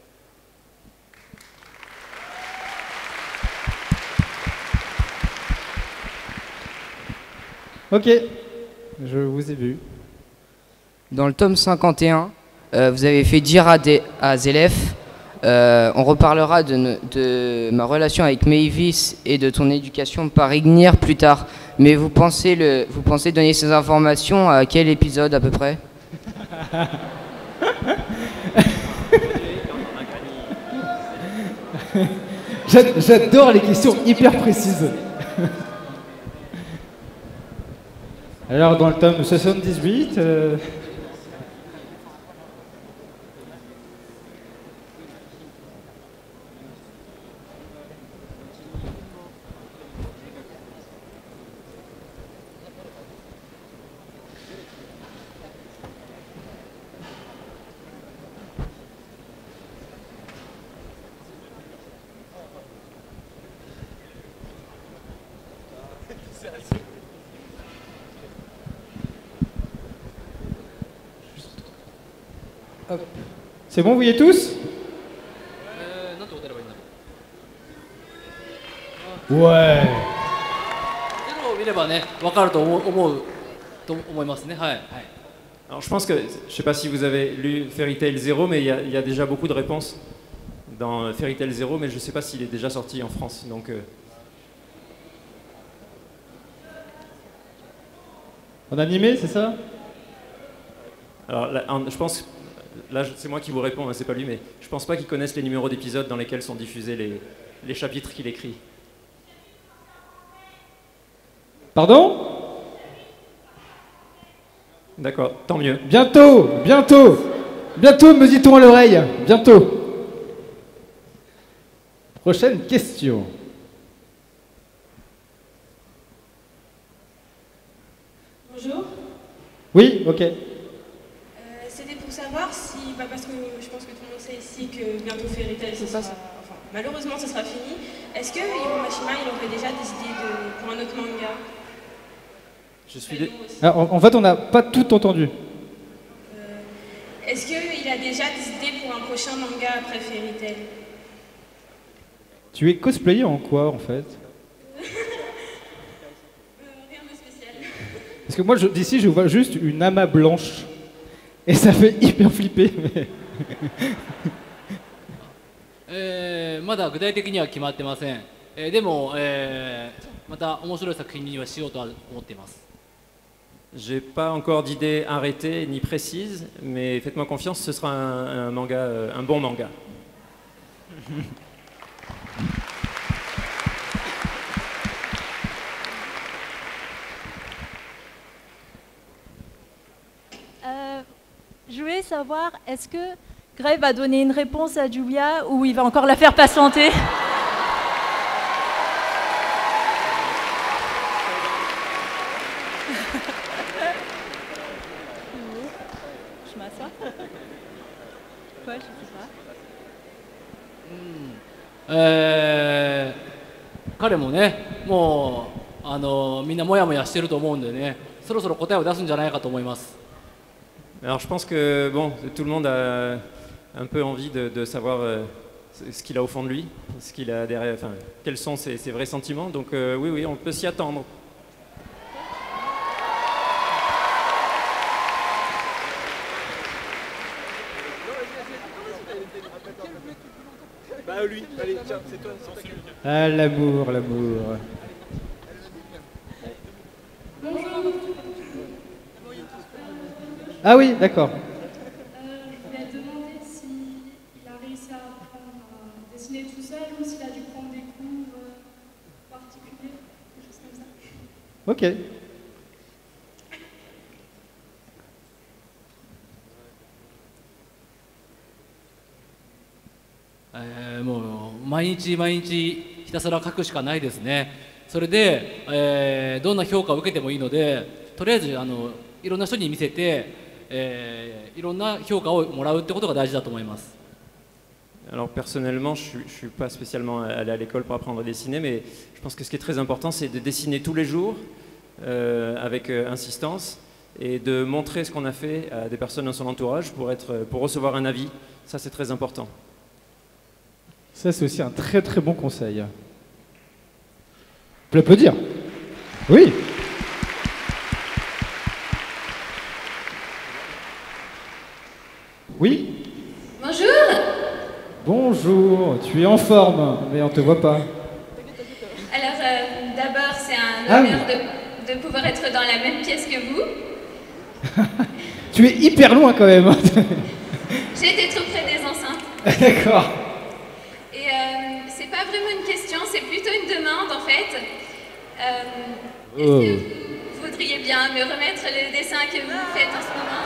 Ok, je vous ai vu. Dans le tome cinquante et un, euh, vous avez fait dire à, des, à Zélef, euh, on reparlera de, ne- de ma relation avec Mavis et de ton éducation par Ignir plus tard. Mais vous pensez, le, vous pensez donner ces informations à quel épisode à peu près? J'a- J'adore les questions hyper précises. Alors, dans le tome soixante-dix-huit... euh, hop. C'est bon, vous y êtes tous? えーなんて答えればいいんだろう。 Ouais. ゼロを見ればね、分かると思う思うと思いますね。はいはい。 Alors je pense que, je ne sais pas si vous avez lu Fairy Tail Zero, mais il y, a- il y a déjà beaucoup de réponses dans Fairy Tail Zero, mais je ne sais pas s'il est déjà sorti en France. Donc, euh, En animé, c'est ça? alors là, en- je pense, là je- c'est moi qui vous réponds, hein, c'est pas lui, mais je pense pas qu'ils connaissent les numéros d'épisodes dans lesquels sont diffusés les, les chapitres qu'il écrit. Pardon? D'accord, tant mieux. Bientôt, bientôt, bientôt, me dit-on à l'oreille, bientôt. Prochaine question. Bonjour. Oui, ok. Euh, C'était pour savoir si, bah, parce que je pense que tout le monde sait ici que bientôt Fairy Tail, ce sera, enfin, malheureusement, ce sera fini. Est-ce que Hiro Mashima, il aurait déjà des idées de, pour un autre manga? Je suis dé- Ah, en, en fait, on n'a pas tout entendu. Est-ce qu'il a déjà des idées pour un prochain manga après Fairy Tail? Tu es cosplayer en quoi, en fait? Rien de spécial. Parce que moi, je- d'ici, je vois juste une amas blanche. Et ça fait hyper flipper. Mais... えーまだ具体的には決まってません。えーでも、えーまた面白い作品にはしようとは思っています。 J'ai pas encore d'idée arrêtée ni précise, mais faites-moi confiance, ce sera un, un manga, euh, un bon manga. Euh, je voulais savoir, est-ce que Gray va donner une réponse à Julia ou il va encore la faire patienter? Je m'assois. Quoi, je sais pas. えー彼もね、もうあのみんなモヤモヤしてると思うんでね、そろそろ答えを出すんじゃないかと思います。 Alors je pense que bon, tout le monde a un peu envie de, de savoir euh, ce qu'il a au fond de lui, ce qu'il a derrière, enfin, quels sont ses, ses vrais sentiments. Donc euh, oui, oui, on peut s'y attendre. Bah lui, allez, tiens, c'est toi, c'est ta question. Ah, l'amour, l'amour. Bonjour. Ah oui, d'accord. Euh, je voulais demander s'il a réussi à apprendre à dessiner tout seul ou s'il a dû prendre des cours euh, particuliers, des choses comme ça. Ok. えーもう毎日毎日ひたすら書くしかないですね。それで、えーどんな評価を受けてもいいので、とりあえずあのいろんな人に見せて、えーいろんな評価をもらうってことが大事だと思います。 Alors personnellement, je ne suis pas spécialement allé à l'école pour apprendre à dessiner, mais je pense que ce qui est très important, c'est de dessiner tous les jours euh, avec euh, insistance et de montrer ce qu'on a fait à des personnes dans son entourage pour, être, pour recevoir un avis. Ça, c'est très important. Ça, c'est aussi un très très bon conseil. On peut l'applaudir. Oui. Oui. Bonjour. Bonjour. Tu es en forme, mais on te voit pas. Alors, euh, d'abord, c'est un Ah honneur de, de pouvoir être dans la même pièce que vous. Tu es hyper loin quand même. J'ai été trop près des enceintes. D'accord. Et euh, c'est pas vraiment une question, c'est plutôt une demande en fait. Euh, Est-ce Oh. que vous voudriez bien me remettre le dessin que vous faites en ce moment?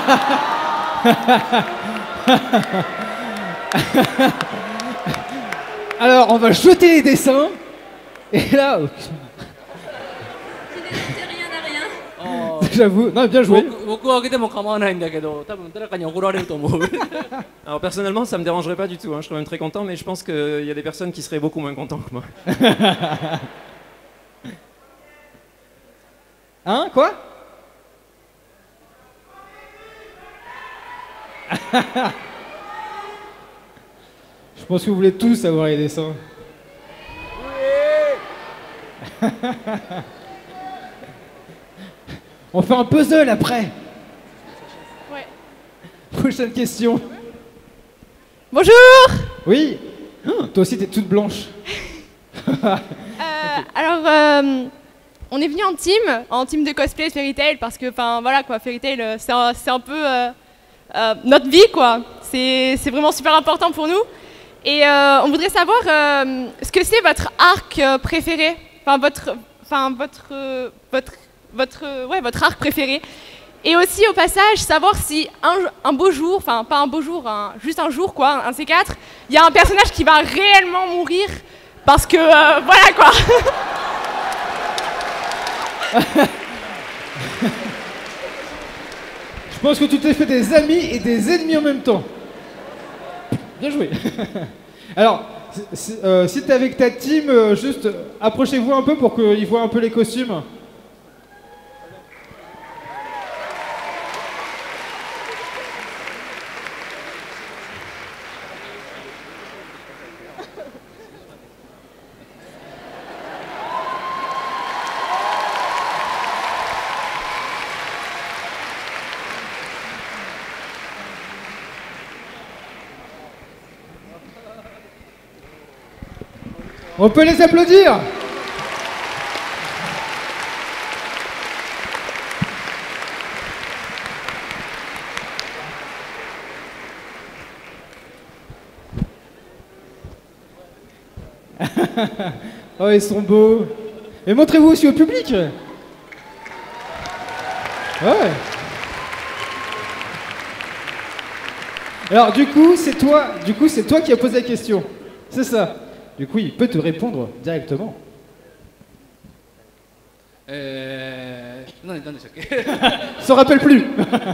Alors, on va jeter les dessins. Et là, ok. J'avoue, non, bien joué. 僕僕はあげても構わないんだけど、多分誰かに怒られると思う。 Alors personnellement, ça ne me dérangerait pas du tout, hein. Je serais même très content, mais je pense qu'il y a des personnes qui seraient beaucoup moins contentes que moi. Hein, quoi? Je pense que vous voulez tous avoir les dessins. On fait un puzzle après. Ouais. Prochaine question. Bonjour. Oui. Oh, toi aussi, t'es toute blanche. Euh, alors, euh, on est venu en team, en team de cosplay Fairy Tail, parce que, enfin, voilà quoi, Fairy Tail, euh, c'est un, c'est un peu euh, euh, notre vie, quoi. C'est c'est vraiment super important pour nous. Et euh, on voudrait savoir euh, ce que c'est votre arc euh, préféré, enfin votre, enfin votre, euh, votre, votre, euh, ouais, votre arc préféré. Et aussi au passage savoir si un, un beau jour, enfin pas un beau jour, un- juste un jour quoi, un C quatre, il y a un personnage qui va réellement mourir parce que euh, voilà quoi. Je pense que tu t'es fait des amis et des ennemis en même temps. Bien joué. Alors, si- si, euh, si t'es avec ta team, euh, juste euh, approchez-vous un peu pour qu'ils voient un peu les costumes. On peut les applaudir. Oh, ils sont beaux. Et montrez-vous aussi au public. Ouais. Alors du coup, c'est toi, du coup, c'est toi qui as posé la question. C'est ça. Du coup, il peut te répondre directement. Euh... Non, non, Il s'en rappelle plus.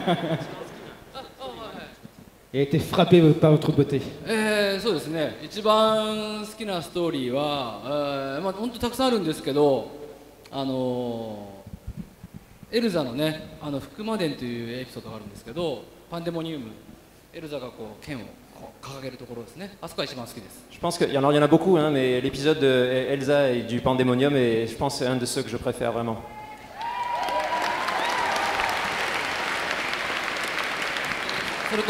Il a été frappé par votre beauté. えー、そうですね、一番好きなストーリーは、えーまあ、本当たくさんあるんですけど、あのー、エルザのね、あの福魔殿というエピソードがあるんですけど、パンデモニウム、エルザがこう剣をこう掲げるところですね、あそこが一番好きです。 Je pense qu'il y en a, il y en a beaucoup, hein, mais l'épisode de Elsa et du Pandémonium est, je pense, un de ceux que je préfère vraiment. それと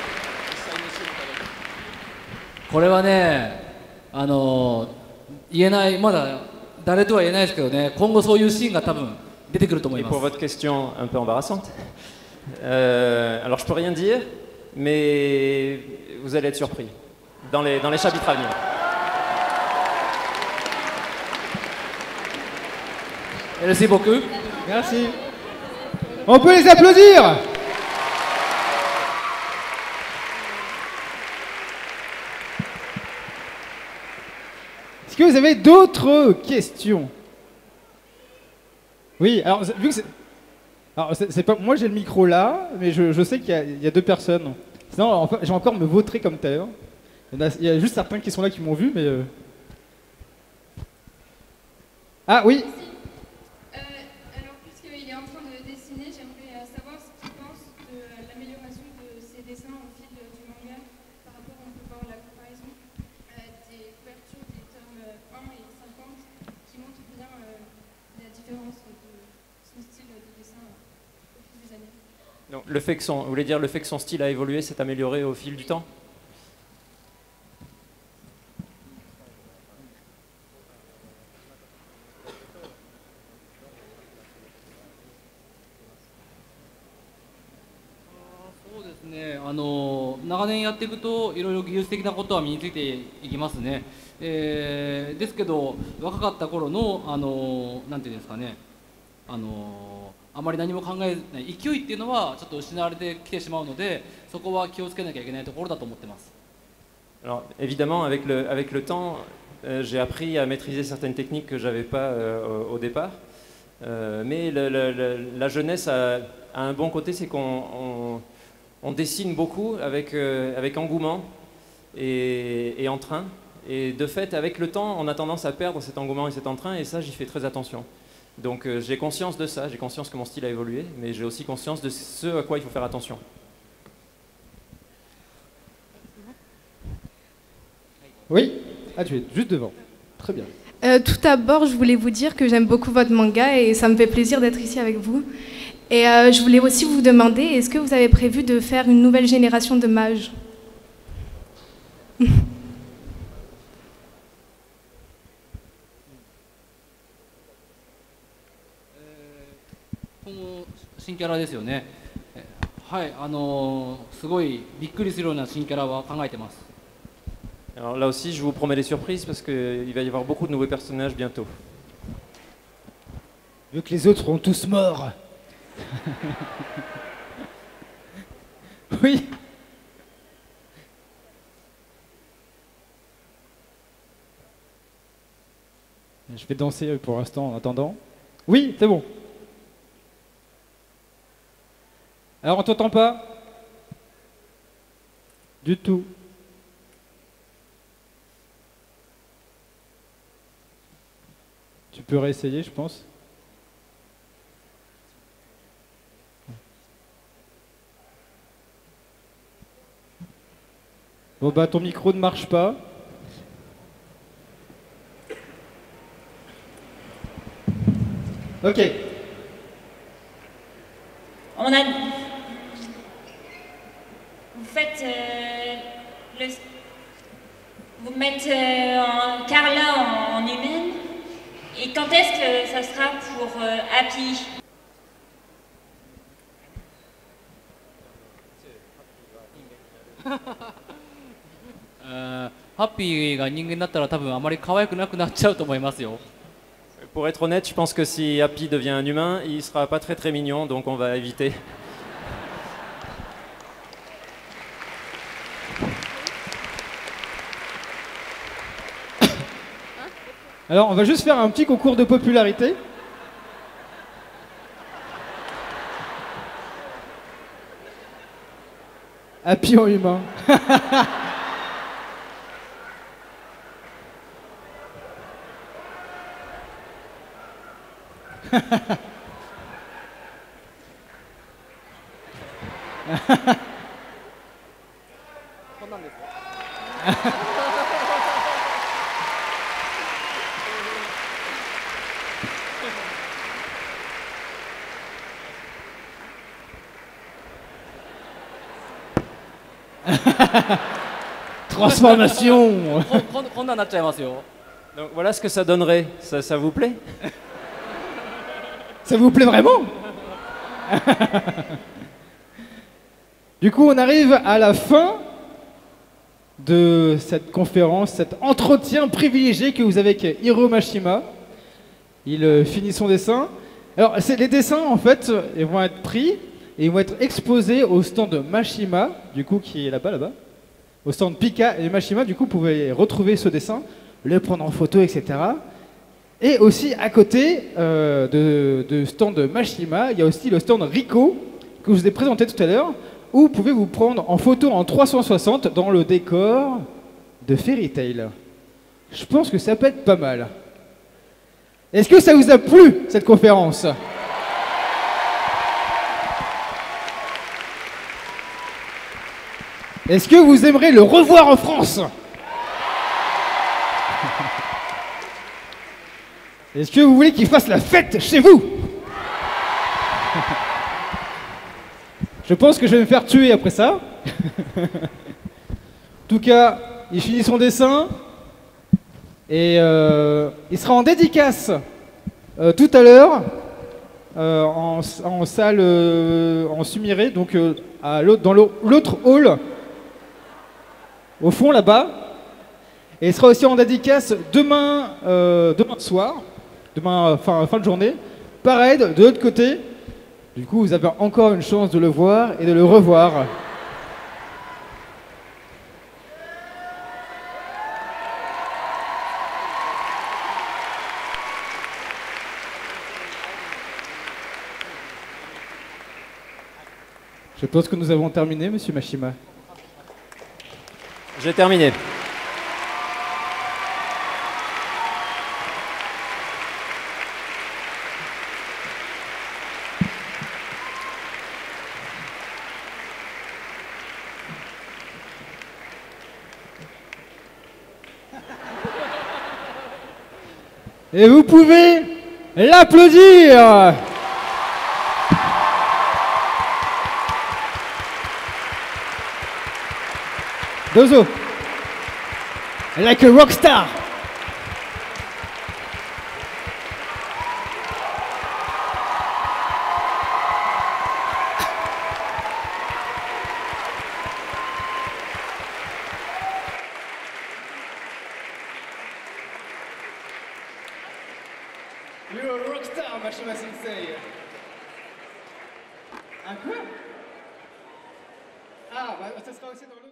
これはね、あの言えない、まだ誰とは言えないですけどね、今後そういうシーンが多分出てくると思い Et ます。 pour votre question un peu embarrassante, euh, alors je peux rien dire, mais vous allez être surpris dans les, dans les chapitres à venir. Merci beaucoup. Merci. On peut les applaudir. Est-ce que vous avez d'autres questions? Oui, alors vu que c'est... Alors, c'est, c'est pas... Moi j'ai le micro là, mais je, je sais qu'il y a, il y a deux personnes. Sinon, en fait, je vais encore me vautrer comme tout à l'heure. Il y, a, il y a juste certains qui sont là qui m'ont vu, mais... Euh... Ah oui. Euh, alors, puisqu'il est en train de dessiner, j'aimerais savoir ce qu'il pense de l'amélioration de ses dessins au fil du manga par rapport, on peut voir la comparaison euh, des couvertures des tomes un et cinquante qui montrent bien euh, la différence de son style de dessin au fil des années. Donc, le fait que son, vous voulez dire le fait que son style a évolué, s'est amélioré au fil du temps? ね、あの長年やっていくといろいろ技術的なことは身についていきますね、えー、ですけど若かった頃のあのなんていうんですかね、あのあまり何も考えない勢いっていうのはちょっと失われてきてしまうので、そこは気をつけなきゃいけないところだと思ってます。 Alors évidemment, avec le, avec le temps, euh, j'ai appris à maîtriser certaines techniques que j'avais pas euh, au, au départ, euh, mais le, le, le, la jeunesse a, a un bon côté, c'est qu'on on, on dessine beaucoup avec, euh, avec engouement et, et entrain. Et de fait, avec le temps, on a tendance à perdre cet engouement et cet entrain, et ça, j'y fais très attention. Donc euh, j'ai conscience de ça, j'ai conscience que mon style a évolué, mais j'ai aussi conscience de ce à quoi il faut faire attention. Oui. Ah, tu es juste devant. Très bien. Euh, tout d'abord, je voulais vous dire que j'aime beaucoup votre manga et ça me fait plaisir d'être ici avec vous. Et euh, je voulais aussi vous demander, est-ce que vous avez prévu de faire une nouvelle génération de mages? 新キャラですよね。はい、あのー、すごいびっくりするような新キャラは考えてます。 Alors là aussi, je vous promets des surprises parce qu'il va y avoir beaucoup de nouveaux personnages bientôt. Vu que les autres seront tous morts. Oui. Je vais danser pour l'instant en attendant. Oui, c'est bon. Alors on t'entend pas? Du tout. Tu peux réessayer, je pense. Bon bah ton micro ne marche pas. Ok. On a... Vous faites euh, le... Vous mettez euh, en... Carla en Et quand est-ce que ça sera pour euh, Happy? あーハッピーが人間になったら多分あまり可愛くなくなっちゃうと思いますよ。 Pour être honnête, je pense que si Happy devient un humain, il sera pas très très mignon, donc on va éviter. Alors, on va juste faire un petit concours de popularité. Happy en humain. Transformation. Donc voilà ce que ça donnerait. Ça, ça vous plaît? Ça vous plaît vraiment? Du coup, on arrive à la fin de cette conférence, cet entretien privilégié que vous avez avec Hiro Mashima. Il euh, finit son dessin. Alors, les dessins, en fait, ils vont être pris et ils vont être exposés au stand de Mashima, du coup, qui est là-bas, là-bas. Au stand Pika et Mashima, du coup, vous pouvez retrouver ce dessin, le prendre en photo, et cetera. Et aussi, à côté euh, de, de stand de Mashima, il y a aussi le stand Rico, que je vous ai présenté tout à l'heure, où vous pouvez vous prendre en photo en trois cent soixante dans le décor de Fairy Tail. Je pense que ça peut être pas mal. Est-ce que ça vous a plu, cette conférence ? Est-ce que vous aimeriez le revoir en France ? Est-ce que vous voulez qu'il fasse la fête chez vous ? Je pense que je vais me faire tuer après ça. En tout cas, il finit son dessin et euh, il sera en dédicace euh, tout à l'heure euh, en, en salle euh, en Sumiré, donc euh, à l'autre, dans l'autre hall, au fond là-bas. Et il sera aussi en dédicace demain, euh, demain soir, demain fin, fin de journée. Pareil, de l'autre côté. Du coup, vous avez encore une chance de le voir et de le revoir. Je pense que nous avons terminé, Monsieur Mashima. J'ai terminé. Et vous pouvez l'applaudir. Dozo. Like a rock star. You're a rock star, Mashima Sensei. Un quoi? Ah, bah, ça sera aussi dans le...